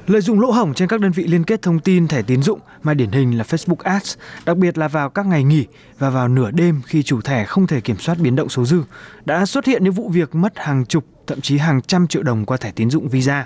Lợi dụng lỗ hổng trên các đơn vị liên kết thông tin thẻ tín dụng mà điển hình là Facebook Ads, đặc biệt là vào các ngày nghỉ và vào nửa đêm khi chủ thẻ không thể kiểm soát biến động số dư, đã xuất hiện những vụ việc mất hàng chục, thậm chí hàng trăm triệu đồng qua thẻ tín dụng Visa.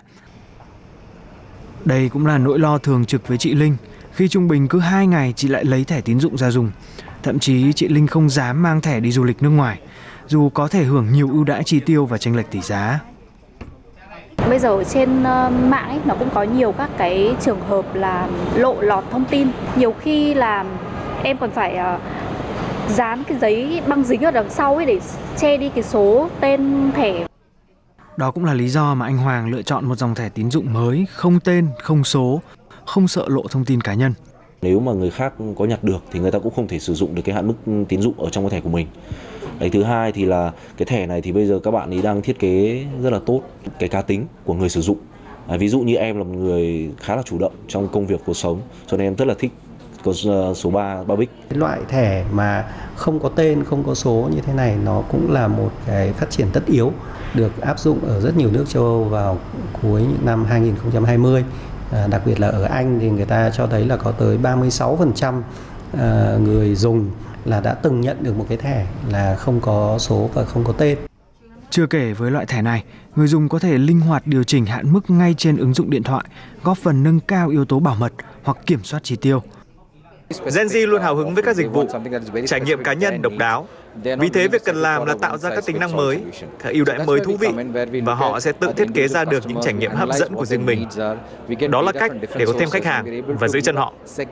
Đây cũng là nỗi lo thường trực với chị Linh, khi trung bình cứ 2 ngày chị lại lấy thẻ tín dụng ra dùng. Thậm chí chị Linh không dám mang thẻ đi du lịch nước ngoài, dù có thể hưởng nhiều ưu đãi chi tiêu và chênh lệch tỷ giá. Bây giờ ở trên mạng ấy, nó cũng có nhiều các cái trường hợp là lộ lọt thông tin. Nhiều khi là em còn phải dán cái giấy băng dính ở đằng sau ấy để che đi cái số tên thẻ. Đó cũng là lý do mà anh Hoàng lựa chọn một dòng thẻ tín dụng mới, không tên, không số, không sợ lộ thông tin cá nhân. Nếu mà người khác có nhặt được thì người ta cũng không thể sử dụng được cái hạn mức tín dụng ở trong cái thẻ của mình. Đấy, thứ hai thì là cái thẻ này thì bây giờ các bạn ấy đang thiết kế rất là tốt cái cá tính của người sử dụng. Ví dụ như em là một người khá là chủ động trong công việc cuộc sống, cho nên em rất là thích có số 3 big. Loại thẻ mà không có tên, không có số như thế này nó cũng là một cái phát triển tất yếu được áp dụng ở rất nhiều nước châu Âu vào cuối những năm 2020. Đặc biệt là ở Anh thì người ta cho thấy là có tới 36% người dùng là đã từng nhận được một cái thẻ là không có số và không có tên. Chưa kể với loại thẻ này, người dùng có thể linh hoạt điều chỉnh hạn mức ngay trên ứng dụng điện thoại, góp phần nâng cao yếu tố bảo mật hoặc kiểm soát chi tiêu. Gen Z luôn hào hứng với các dịch vụ, trải nghiệm cá nhân độc đáo. Vì thế việc cần làm là tạo ra các tính năng mới, các ưu đãi mới thú vị và họ sẽ tự thiết kế ra được những trải nghiệm hấp dẫn của riêng mình. Đó là cách để có thêm khách hàng và giữ chân họ.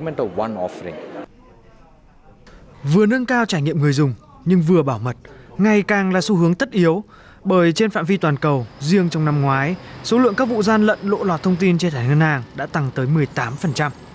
Vừa nâng cao trải nghiệm người dùng nhưng vừa bảo mật ngày càng là xu hướng tất yếu, bởi trên phạm vi toàn cầu, riêng trong năm ngoái, số lượng các vụ gian lận lộ lọt thông tin trên thẻ ngân hàng đã tăng tới 18%.